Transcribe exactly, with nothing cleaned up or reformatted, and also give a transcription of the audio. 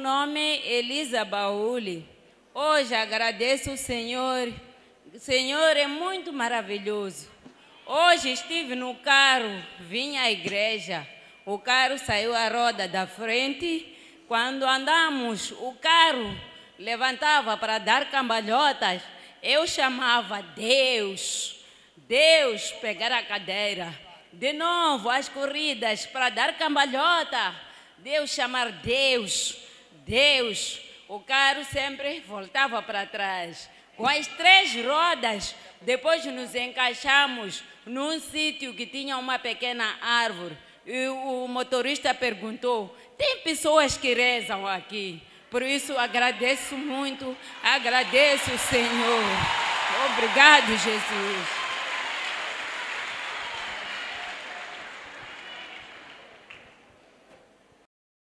nome é Elisa Baúli. Hoje agradeço o Senhor. O Senhor é muito maravilhoso. Hoje estive no carro, vim à igreja. O carro saiu a roda da frente. Quando andamos, o carro levantava para dar cambalhotas. Eu chamava Deus. Deus pegar a cadeira. De novo, as corridas para dar cambalhota. Deus chamar Deus, Deus, o carro sempre voltava para trás. Com as três rodas, depois nos encaixamos num sítio que tinha uma pequena árvore. E o motorista perguntou, tem pessoas que rezam aqui? Por isso agradeço muito, agradeço o Senhor. Obrigado, Jesus.